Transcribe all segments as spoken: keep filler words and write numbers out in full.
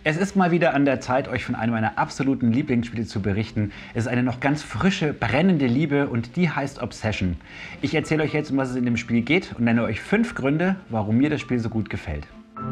Es ist mal wieder an der Zeit, euch von einem meiner absoluten Lieblingsspiele zu berichten. Es ist eine noch ganz frische, brennende Liebe und die heißt Obsession. Ich erzähle euch jetzt, um was es in dem Spiel geht und nenne euch fünf Gründe, warum mir das Spiel so gut gefällt.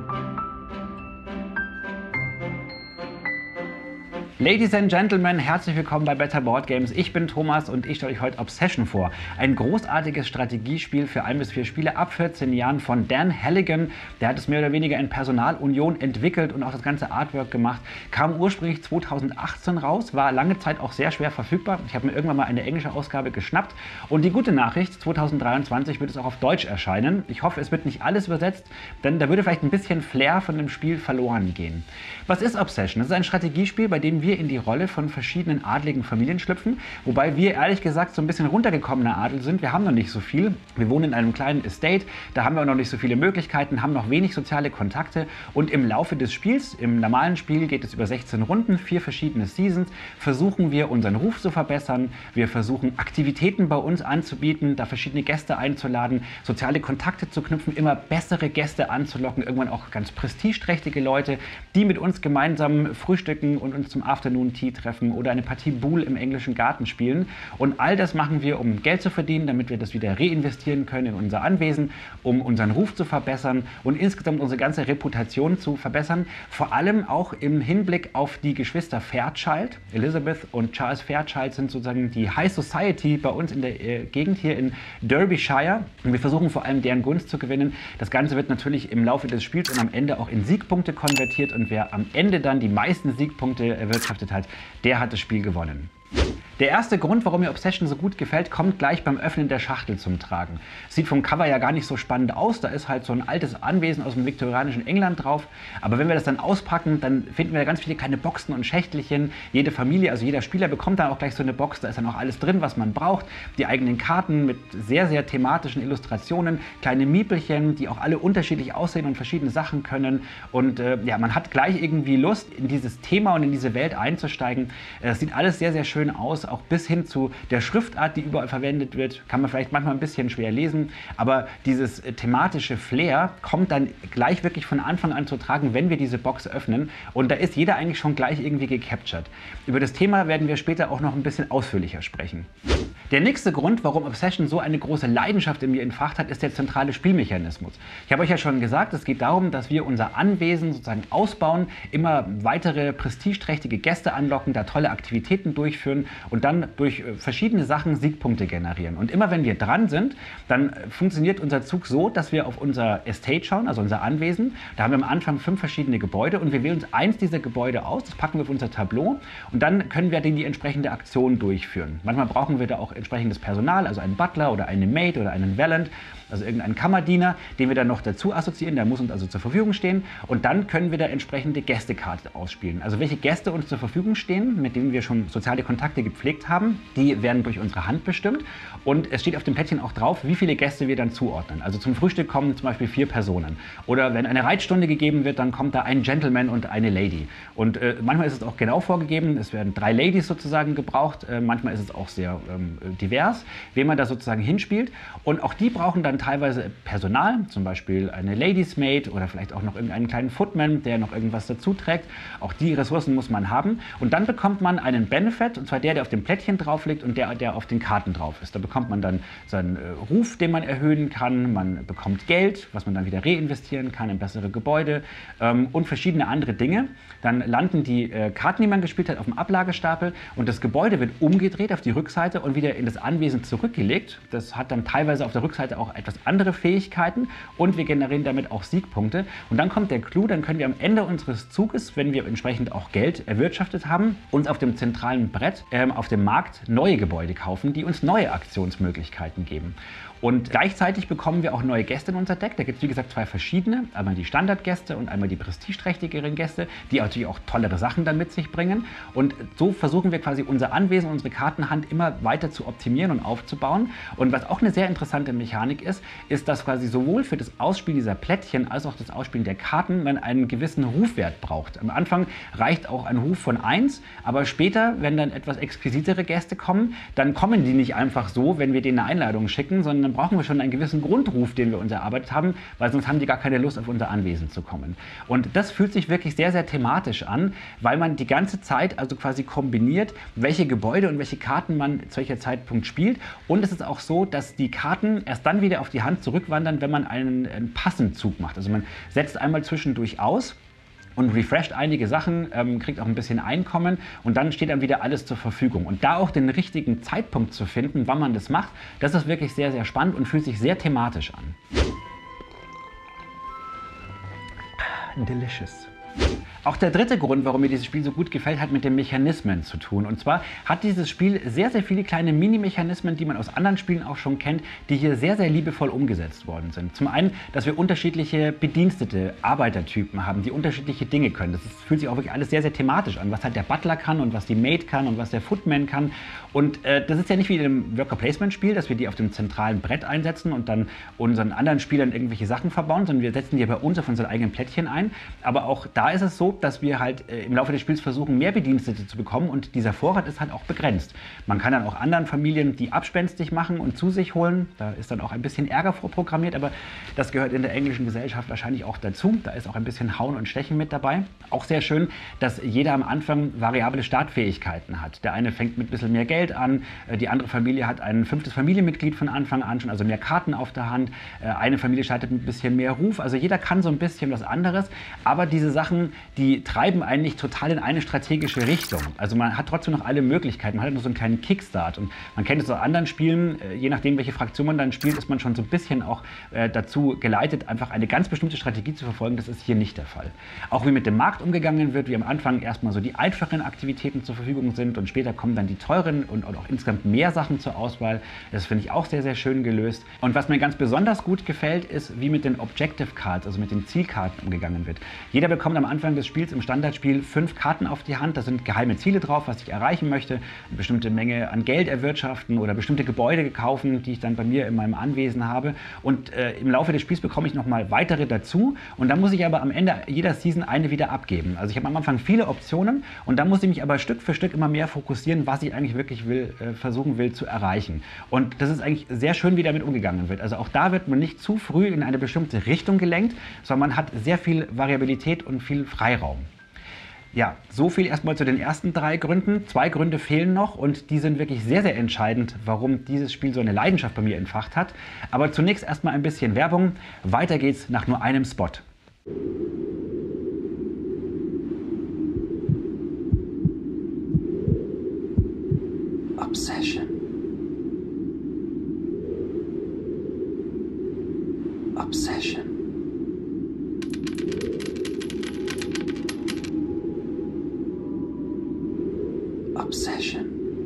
Ladies and Gentlemen, herzlich willkommen bei Better Board Games. Ich bin Thomas und ich stelle euch heute Obsession vor. Ein großartiges Strategiespiel für ein bis vier Spiele ab vierzehn Jahren von Dan Halligan. Der hat es mehr oder weniger in Personalunion entwickelt und auch das ganze Artwork gemacht. Kam ursprünglich zweitausendachtzehn raus, war lange Zeit auch sehr schwer verfügbar. Ich habe mir irgendwann mal eine englische Ausgabe geschnappt. Und die gute Nachricht, zweitausenddreiundzwanzig wird es auch auf Deutsch erscheinen. Ich hoffe, es wird nicht alles übersetzt, denn da würde vielleicht ein bisschen Flair von dem Spiel verloren gehen. Was ist Obsession? Das ist ein Strategiespiel, bei dem wir in die Rolle von verschiedenen adligen Familien schlüpfen, wobei wir ehrlich gesagt so ein bisschen runtergekommener Adel sind. Wir haben noch nicht so viel. Wir wohnen in einem kleinen Estate, da haben wir auch noch nicht so viele Möglichkeiten, haben noch wenig soziale Kontakte und im Laufe des Spiels, im normalen Spiel geht es über sechzehn Runden, vier verschiedene Seasons, versuchen wir unseren Ruf zu verbessern, wir versuchen Aktivitäten bei uns anzubieten, da verschiedene Gäste einzuladen, soziale Kontakte zu knüpfen, immer bessere Gäste anzulocken, irgendwann auch ganz prestigeträchtige Leute, die mit uns gemeinsam frühstücken und uns zum Afternoon Tea treffen oder eine Partie Boule im englischen Garten spielen. Und all das machen wir, um Geld zu verdienen, damit wir das wieder reinvestieren können in unser Anwesen, um unseren Ruf zu verbessern und insgesamt unsere ganze Reputation zu verbessern. Vor allem auch im Hinblick auf die Geschwister Fairchild. Elizabeth und Charles Fairchild sind sozusagen die High Society bei uns in der äh, Gegend hier in Derbyshire. Und wir versuchen vor allem deren Gunst zu gewinnen. Das Ganze wird natürlich im Laufe des Spiels und am Ende auch in Siegpunkte konvertiert. Und wer am Ende dann die meisten Siegpunkte erwirtschaftet hat, der hat das Spiel gewonnen. Der erste Grund, warum mir Obsession so gut gefällt, kommt gleich beim Öffnen der Schachtel zum Tragen. Sieht vom Cover ja gar nicht so spannend aus, da ist halt so ein altes Anwesen aus dem viktorianischen England drauf. Aber wenn wir das dann auspacken, dann finden wir ganz viele kleine Boxen und Schächtelchen. Jede Familie, also jeder Spieler bekommt dann auch gleich so eine Box, da ist dann auch alles drin, was man braucht. Die eigenen Karten mit sehr, sehr thematischen Illustrationen, kleine Miepelchen, die auch alle unterschiedlich aussehen und verschiedene Sachen können. Und äh, ja, man hat gleich irgendwie Lust, in dieses Thema und in diese Welt einzusteigen. Es sieht alles sehr, sehr schön aus. Auch bis hin zu der Schriftart, die überall verwendet wird, kann man vielleicht manchmal ein bisschen schwer lesen, aber dieses thematische Flair kommt dann gleich wirklich von Anfang an zu tragen, wenn wir diese Box öffnen und da ist jeder eigentlich schon gleich irgendwie gecaptured. Über das Thema werden wir später auch noch ein bisschen ausführlicher sprechen. Der nächste Grund, warum Obsession so eine große Leidenschaft in mir entfacht hat, ist der zentrale Spielmechanismus. Ich habe euch ja schon gesagt, es geht darum, dass wir unser Anwesen sozusagen ausbauen, immer weitere prestigeträchtige Gäste anlocken, da tolle Aktivitäten durchführen und dann durch verschiedene Sachen Siegpunkte generieren. Und immer wenn wir dran sind, dann funktioniert unser Zug so, dass wir auf unser Estate schauen, also unser Anwesen. Da haben wir am Anfang fünf verschiedene Gebäude und wir wählen uns eins dieser Gebäude aus, das packen wir auf unser Tableau und dann können wir dann die entsprechende Aktion durchführen. Manchmal brauchen wir da auch entsprechendes Personal, also einen Butler oder eine Maid oder einen Valet, also irgendeinen Kammerdiener, den wir dann noch dazu assoziieren, der muss uns also zur Verfügung stehen und dann können wir da entsprechende Gästekarte ausspielen. Also welche Gäste uns zur Verfügung stehen, mit denen wir schon soziale Kontakte gepflegt haben, die werden durch unsere Hand bestimmt und es steht auf dem Plättchen auch drauf, wie viele Gäste wir dann zuordnen. Also zum Frühstück kommen zum Beispiel vier Personen oder wenn eine Reitstunde gegeben wird, dann kommt da ein Gentleman und eine Lady und äh, manchmal ist es auch genau vorgegeben, es werden drei Ladies sozusagen gebraucht, äh, manchmal ist es auch sehr ähm, divers, wen man da sozusagen hinspielt und auch die brauchen dann teilweise Personal, zum Beispiel eine Ladies Maid oder vielleicht auch noch irgendeinen kleinen Footman, der noch irgendwas dazu trägt. Auch die Ressourcen muss man haben und dann bekommt man einen Benefit und zwar der, der auf dem Plättchen drauf liegt und der, der auf den Karten drauf ist. Da bekommt man dann seinen äh, Ruf, den man erhöhen kann, man bekommt Geld, was man dann wieder reinvestieren kann in bessere Gebäude ähm, und verschiedene andere Dinge. Dann landen die äh, Karten, die man gespielt hat, auf dem Ablagestapel und das Gebäude wird umgedreht auf die Rückseite und wieder in das Anwesen zurückgelegt. Das hat dann teilweise auf der Rückseite auch etwas andere Fähigkeiten und wir generieren damit auch Siegpunkte. Und dann kommt der Clou, dann können wir am Ende unseres Zuges, wenn wir entsprechend auch Geld erwirtschaftet haben, uns auf dem zentralen Brett ähm, auf dem Markt neue Gebäude kaufen, die uns neue Aktionsmöglichkeiten geben. Und gleichzeitig bekommen wir auch neue Gäste in unser Deck. Da gibt es wie gesagt zwei verschiedene. Einmal die Standardgäste und einmal die prestigeträchtigeren Gäste, die natürlich auch tollere Sachen dann mit sich bringen. Und so versuchen wir quasi unser Anwesen, unsere Kartenhand immer weiter zu optimieren und aufzubauen. Und was auch eine sehr interessante Mechanik ist, ist, dass quasi sowohl für das Ausspielen dieser Plättchen als auch das Ausspielen der Karten man einen gewissen Rufwert braucht. Am Anfang reicht auch ein Ruf von eins, aber später, wenn dann etwas exquisitere Gäste kommen, dann kommen die nicht einfach so, wenn wir denen eine Einladung schicken, sondern dann brauchen wir schon einen gewissen Grundruf, den wir uns erarbeitet haben, weil sonst haben die gar keine Lust, auf unser Anwesen zu kommen. Und das fühlt sich wirklich sehr, sehr thematisch an, weil man die ganze Zeit also quasi kombiniert, welche Gebäude und welche Karten man zu welcher Zeitpunkt spielt. Und es ist auch so, dass die Karten erst dann wieder auf die Hand zurückwandern, wenn man einen, einen Passenzug macht. Also man setzt einmal zwischendurch aus und refresht einige Sachen, ähm, kriegt auch ein bisschen Einkommen und dann steht dann wieder alles zur Verfügung. Und da auch den richtigen Zeitpunkt zu finden, wann man das macht, das ist wirklich sehr, sehr spannend und fühlt sich sehr thematisch an. Delicious. Auch der dritte Grund, warum mir dieses Spiel so gut gefällt, hat mit den Mechanismen zu tun. Und zwar hat dieses Spiel sehr, sehr viele kleine Mini-Mechanismen, die man aus anderen Spielen auch schon kennt, die hier sehr, sehr liebevoll umgesetzt worden sind. Zum einen, dass wir unterschiedliche Bedienstete, Arbeitertypen haben, die unterschiedliche Dinge können. Das ist, fühlt sich auch wirklich alles sehr, sehr thematisch an, was halt der Butler kann und was die Maid kann und was der Footman kann. Und äh, das ist ja nicht wie in einem Worker-Placement-Spiel, dass wir die auf dem zentralen Brett einsetzen und dann unseren anderen Spielern irgendwelche Sachen verbauen, sondern wir setzen die bei uns auf unseren eigenen Plättchen ein. Aber auch da ist es so, dass wir halt äh, im Laufe des Spiels versuchen, mehr Bedienstete zu bekommen und dieser Vorrat ist halt auch begrenzt. Man kann dann auch anderen Familien die abspenstig machen und zu sich holen. Da ist dann auch ein bisschen Ärger vorprogrammiert, aber das gehört in der englischen Gesellschaft wahrscheinlich auch dazu. Da ist auch ein bisschen Hauen und Stechen mit dabei. Auch sehr schön, dass jeder am Anfang variable Startfähigkeiten hat. Der eine fängt mit ein bisschen mehr Geld an, die andere Familie hat ein fünftes Familienmitglied von Anfang an schon, also mehr Karten auf der Hand. Eine Familie startet mit ein bisschen mehr Ruf. Also jeder kann so ein bisschen was anderes, aber diese Sachen, die treiben eigentlich total in eine strategische Richtung. Also man hat trotzdem noch alle Möglichkeiten. Man hat nur so einen kleinen Kickstart. Und man kennt es aus anderen Spielen, je nachdem, welche Fraktion man dann spielt, ist man schon so ein bisschen auch äh, dazu geleitet, einfach eine ganz bestimmte Strategie zu verfolgen. Das ist hier nicht der Fall. Auch wie mit dem Markt umgegangen wird, wie am Anfang erstmal so die einfachen Aktivitäten zur Verfügung sind und später kommen dann die teuren und, und auch insgesamt mehr Sachen zur Auswahl. Das finde ich auch sehr, sehr schön gelöst. Und was mir ganz besonders gut gefällt, ist, wie mit den Objective Cards, also mit den Zielkarten umgegangen wird. Jeder bekommt am Anfang des Spiels im Standardspiel fünf Karten auf die Hand. Da sind geheime Ziele drauf, was ich erreichen möchte. Eine bestimmte Menge an Geld erwirtschaften oder bestimmte Gebäude kaufen, die ich dann bei mir in meinem Anwesen habe. Und äh, im Laufe des Spiels bekomme ich nochmal weitere dazu. Und dann muss ich aber am Ende jeder Season eine wieder abgeben. Also ich habe am Anfang viele Optionen und dann muss ich mich aber Stück für Stück immer mehr fokussieren, was ich eigentlich wirklich will, äh, versuchen will zu erreichen. Und das ist eigentlich sehr schön, wie damit umgegangen wird. Also auch da wird man nicht zu früh in eine bestimmte Richtung gelenkt, sondern man hat sehr viel Variabilität und viel Freiraum. Ja, so viel erstmal zu den ersten drei Gründen. Zwei Gründe fehlen noch und die sind wirklich sehr, sehr entscheidend, warum dieses Spiel so eine Leidenschaft bei mir entfacht hat. Aber zunächst erstmal ein bisschen Werbung. Weiter geht's nach nur einem Spot. Obsession. Obsession. Obsession.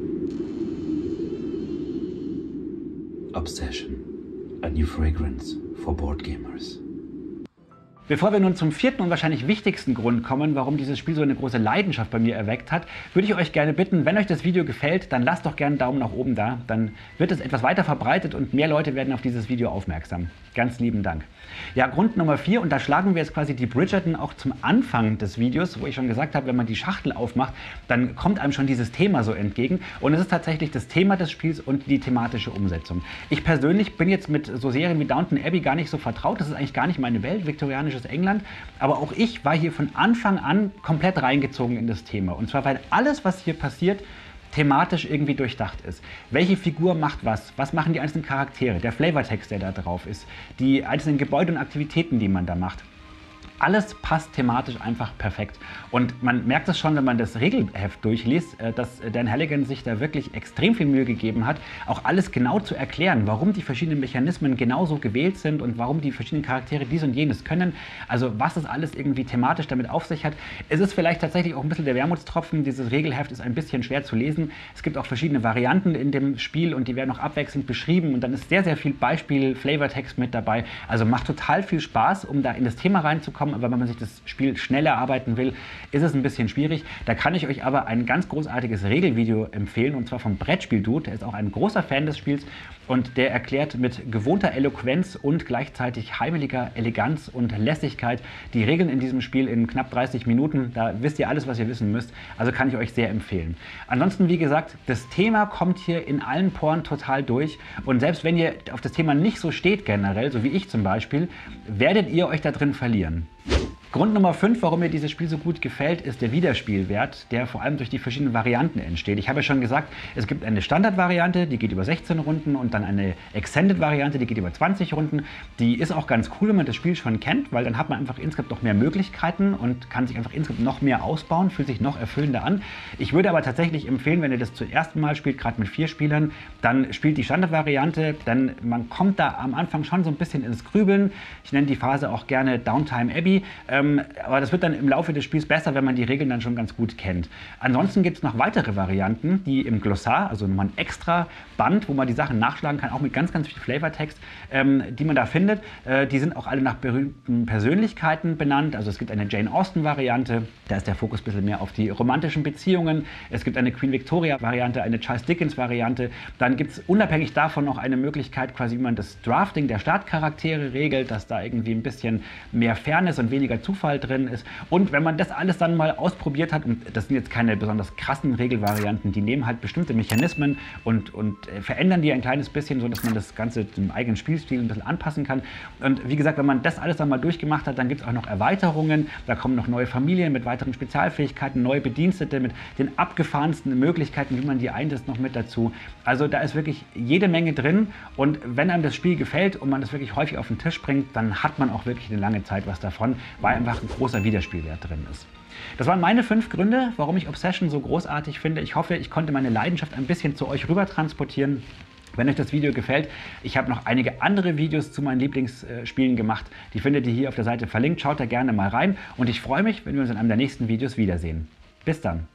Obsession. A new fragrance for board gamers. Bevor wir nun zum vierten und wahrscheinlich wichtigsten Grund kommen, warum dieses Spiel so eine große Leidenschaft bei mir erweckt hat, würde ich euch gerne bitten, wenn euch das Video gefällt, dann lasst doch gerne einen Daumen nach oben da. Dann wird es etwas weiter verbreitet und mehr Leute werden auf dieses Video aufmerksam. Ganz lieben Dank. Ja, Grund Nummer vier, und da schlagen wir jetzt quasi die Bridgerton auch zum Anfang des Videos, wo ich schon gesagt habe, wenn man die Schachtel aufmacht, dann kommt einem schon dieses Thema so entgegen. Und es ist tatsächlich das Thema des Spiels und die thematische Umsetzung. Ich persönlich bin jetzt mit so Serien wie Downton Abbey gar nicht so vertraut. Das ist eigentlich gar nicht meine Welt, viktorianisches England. Aber auch ich war hier von Anfang an komplett reingezogen in das Thema. Und zwar, weil alles, was hier passiert, thematisch irgendwie durchdacht ist. Welche Figur macht was? Was machen die einzelnen Charaktere? Der Flavortext, der da drauf ist. Die einzelnen Gebäude und Aktivitäten, die man da macht. Alles passt thematisch einfach perfekt. Und man merkt es schon, wenn man das Regelheft durchliest, dass Dan Halligan sich da wirklich extrem viel Mühe gegeben hat, auch alles genau zu erklären, warum die verschiedenen Mechanismen genauso gewählt sind und warum die verschiedenen Charaktere dies und jenes können. Also was das alles irgendwie thematisch damit auf sich hat. Es ist vielleicht tatsächlich auch ein bisschen der Wermutstropfen. Dieses Regelheft ist ein bisschen schwer zu lesen. Es gibt auch verschiedene Varianten in dem Spiel und die werden auch abwechselnd beschrieben. Und dann ist sehr, sehr viel Beispiel-Flavortext mit dabei. Also macht total viel Spaß, um da in das Thema reinzukommen kommen, aber wenn man sich das Spiel schnell erarbeiten will, ist es ein bisschen schwierig. Da kann ich euch aber ein ganz großartiges Regelvideo empfehlen, und zwar vom Brettspiel-Dude. Der ist auch ein großer Fan des Spiels und der erklärt mit gewohnter Eloquenz und gleichzeitig heimeliger Eleganz und Lässigkeit die Regeln in diesem Spiel in knapp dreißig Minuten. Da wisst ihr alles, was ihr wissen müsst. Also kann ich euch sehr empfehlen. Ansonsten, wie gesagt, das Thema kommt hier in allen Poren total durch. Und selbst wenn ihr auf das Thema nicht so steht generell, so wie ich zum Beispiel, werdet ihr euch da drin verlieren. Grund Nummer fünf, warum mir dieses Spiel so gut gefällt, ist der Wiederspielwert, der vor allem durch die verschiedenen Varianten entsteht. Ich habe ja schon gesagt, es gibt eine Standardvariante, die geht über sechzehn Runden, und dann eine Extended-Variante, die geht über zwanzig Runden. Die ist auch ganz cool, wenn man das Spiel schon kennt, weil dann hat man einfach insgesamt noch mehr Möglichkeiten und kann sich einfach insgesamt noch mehr ausbauen, fühlt sich noch erfüllender an. Ich würde aber tatsächlich empfehlen, wenn ihr das zum ersten Mal spielt, gerade mit vier Spielern, dann spielt die Standardvariante, denn man kommt da am Anfang schon so ein bisschen ins Grübeln. Ich nenne die Phase auch gerne Downtime Abbey. Aber das wird dann im Laufe des Spiels besser, wenn man die Regeln dann schon ganz gut kennt. Ansonsten gibt es noch weitere Varianten, die im Glossar, also nochmal ein extra Band, wo man die Sachen nachschlagen kann, auch mit ganz, ganz viel Flavortext, ähm, die man da findet. Äh, die sind auch alle nach berühmten Persönlichkeiten benannt. Also es gibt eine Jane Austen-Variante, da ist der Fokus ein bisschen mehr auf die romantischen Beziehungen. Es gibt eine Queen Victoria-Variante, eine Charles Dickens-Variante. Dann gibt es unabhängig davon noch eine Möglichkeit, quasi wie man das Drafting der Startcharaktere regelt, dass da irgendwie ein bisschen mehr Fairness und weniger Zufall drin ist. Und wenn man das alles dann mal ausprobiert hat, und das sind jetzt keine besonders krassen Regelvarianten, die nehmen halt bestimmte Mechanismen und, und verändern die ein kleines bisschen, so dass man das Ganze dem eigenen Spielstil ein bisschen anpassen kann. Und wie gesagt, wenn man das alles dann mal durchgemacht hat, dann gibt es auch noch Erweiterungen. Da kommen noch neue Familien mit weiteren Spezialfähigkeiten, neue Bedienstete mit den abgefahrensten Möglichkeiten, wie man die einsetzt, noch mit dazu. Also da ist wirklich jede Menge drin, und wenn einem das Spiel gefällt und man das wirklich häufig auf den Tisch bringt, dann hat man auch wirklich eine lange Zeit was davon, weil einfach ein großer Wiederspielwert drin ist. Das waren meine fünf Gründe, warum ich Obsession so großartig finde. Ich hoffe, ich konnte meine Leidenschaft ein bisschen zu euch rüber transportieren. Wenn euch das Video gefällt, ich habe noch einige andere Videos zu meinen Lieblingsspielen gemacht. Die findet ihr hier auf der Seite verlinkt. Schaut da gerne mal rein, und ich freue mich, wenn wir uns in einem der nächsten Videos wiedersehen. Bis dann!